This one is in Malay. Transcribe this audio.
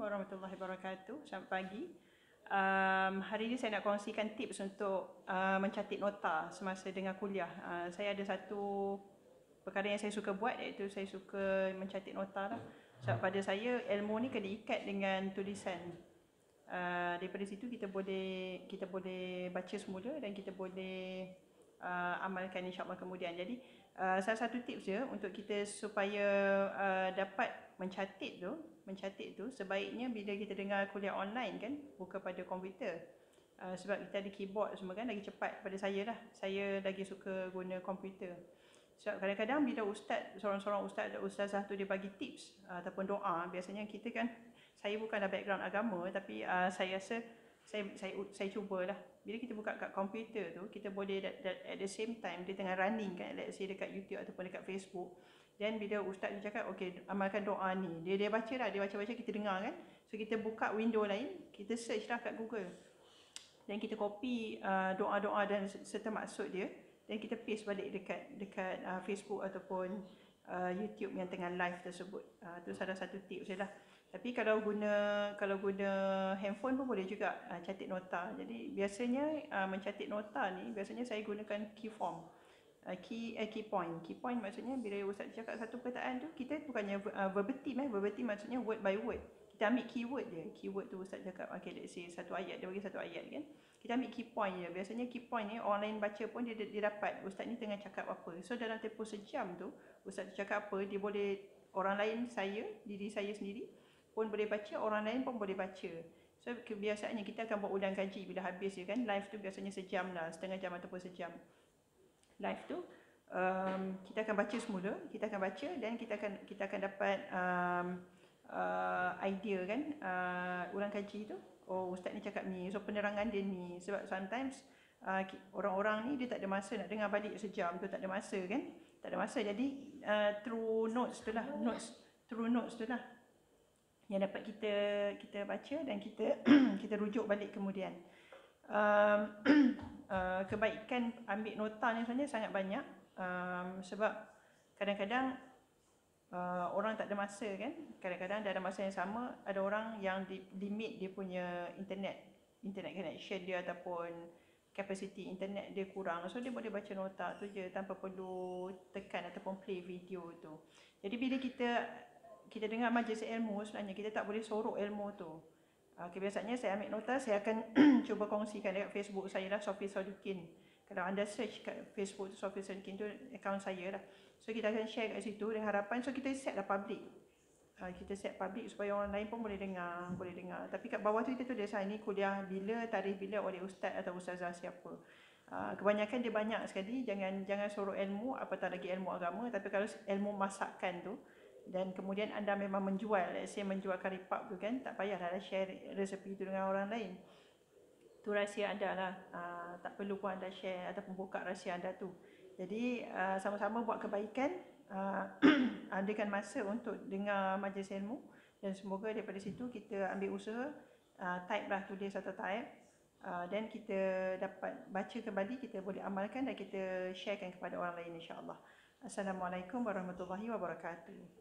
warahmatullahi wabarakatuh. Selamat pagi. Hari ini saya nak kongsikan tips untuk mencatat nota semasa dengan kuliah. Saya ada satu perkara yang saya suka buat, iaitu saya suka mencatat nota lah. Sebab pada saya ilmu ni kena ikat dengan tulisan. Daripada situ kita boleh baca semula dan kita boleh amalkan insya-Allah kemudian. Jadi salah satu tips je untuk kita supaya dapat mencatat tu sebaiknya bila kita dengar kuliah online kan, buka pada komputer. Sebab kita ada keyboard semua kan, lagi cepat pada saya lah. Saya lagi suka guna komputer. Sebab kadang-kadang bila seorang ustazah tu dia bagi tips ataupun doa, biasanya kita kan, saya bukanlah background agama, tapi saya rasa saya cubalah. Bila kita buka kat komputer tu, kita boleh at the same time dia tengah running kan, let's say dekat YouTube ataupun dekat Facebook. Dan bila ustaz dia cakap, okey, amalkan doa ni, dia baca lah, dia baca kita dengar kan. So kita buka window lain, kita search lah kat Google. Dan kita copy doa-doa dan serta maksud dia, dan kita paste balik dekat Facebook ataupun YouTube yang tengah live tersebut. Tu salah satu tips je lah. Tapi kalau guna handphone pun boleh juga catat nota. Jadi biasanya mencatat nota ni biasanya saya gunakan key form. Key point. Key point maksudnya bila ustaz cakap satu perkataan tu, kita bukannya verbatim. Verbatim maksudnya word by word. Kita ambil keyword je. Keyword tu ustaz cakap, okay, let's say satu ayat, dia bagi satu ayat kan. Kita ambil key point je. Biasanya key point ni orang lain baca pun dia dapat ustaz ni tengah cakap apa. So dalam tempoh sejam tu ustaz cakap apa, dia boleh, orang lain, diri saya sendiri pun boleh baca, orang lain pun boleh baca. So kebiasaannya kita akan buat ulang kaji bila habis je kan. Live tu biasanya sejam lah, setengah jam ataupun sejam. Live tu kita akan baca semula, kita akan baca dan kita akan dapat idea kan, ulang kaji tu. Oh, ustaz ni cakap ni, so penerangan dia ni. Sebab sometimes orang-orang ni dia tak ada masa nak dengar balik sejam tu, tak ada masa kan. Tak ada masa, jadi through notes tu lah yang dapat kita baca dan kita rujuk balik kemudian. Kebaikan ambil nota ni sebenarnya sangat banyak. Sebab kadang-kadang orang tak ada masa kan. Kadang-kadang dalam masa yang sama ada orang yang limit dia punya internet connection dia ataupun capacity internet dia kurang. So dia boleh baca nota tu je tanpa perlu tekan ataupun play video tu. Jadi bila kita dengar majlis ilmu, sebenarnya kita tak boleh sorok ilmu tu. Kebiasaannya saya ambil nota, saya akan cuba kongsikan dekat Facebook saya lah, Sofi Sodikin. Kalau anda search kat Facebook tu, Sofi Sodikin tu akaun saya lah. So kita akan share kat situ dengan harapan, so kita set lah public. Kita set public supaya orang lain pun boleh dengar. Tapi kat bawah tu kita tulis ini kuliah bila, tarikh bila, oleh ustaz atau ustazah siapa. Kebanyakan dia banyak sekali, jangan sorok ilmu, apatah lagi ilmu agama. Tapi kalau ilmu masakan tu, dan kemudian anda memang menjual, let's say menjual kari pap tu kan, tak payahlah share resepi tu dengan orang lain. Tu rahsia anda lah, tak perlu pun anda share ataupun buka rahsia anda tu. Jadi sama-sama buat kebaikan, adakan masa untuk dengar majlis ilmu, dan semoga daripada situ kita ambil usaha, tulis atau type, dan kita dapat baca kembali, kita boleh amalkan dan kita sharekan kepada orang lain insya-Allah. Assalamualaikum warahmatullahi wabarakatuh.